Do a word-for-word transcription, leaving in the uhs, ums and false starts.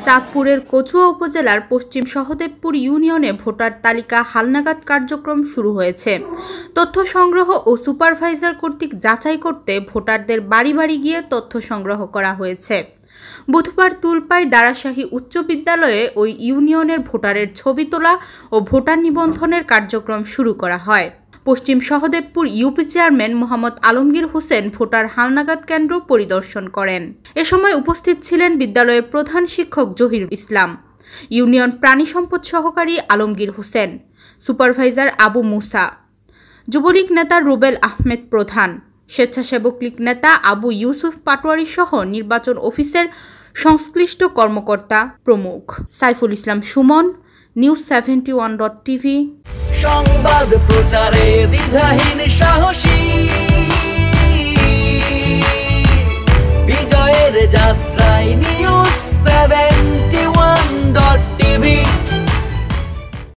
চাঁদপুরের কচুয়া উপজেলার পশ্চিম সহদেবপুর ইউনিয়নে ভোটার তালিকা হালনাগাদ কার্যক্রম শুরু হয়েছে। তথ্য সংগ্রহ ও সুপারভাইজার কর্তৃক যাচাই করতে ভোটারদের বাড়ি বাড়ি গিয়ে তথ্য সংগ্রহ করা হয়েছে। বুধবার তুলপাই দারাশাহী উচ্চ বিদ্যালয়ে ওই ইউনিয়নের ভোটারের ছবি তোলা ও ভোটার নিবন্ধনের কার্যক্রম শুরু করা হয়। পশ্চিম Sahadebpur UP chairman Mohammad Alamgir Hossain voter হালনাগাদ কেন্দ্র পরিদর্শন করেন। এ সময় উপস্থিত ছিলেন বিদ্যালয়ের প্রধান শিক্ষক জহির ইসলাম, ইউনিয়ন প্রাণী সম্পদ সহকারী আলমগীর হোসেন, সুপারভাইজার আবু মুসা, যুবলীগ নেতা রুবেল আহমেদ প্রধান, স্বেচ্ছাসেবক লীগ নেতা আবু ইউসুফ পাটোয়ারি সহ নির্বাচন অফিসের সংশ্লিষ্ট কর্মকর্তা প্রমুখ। Saiful Islam Sumon, news seventy one dot TV. সংবাদ প্রচারে দ্বিধাহীন সাহসী।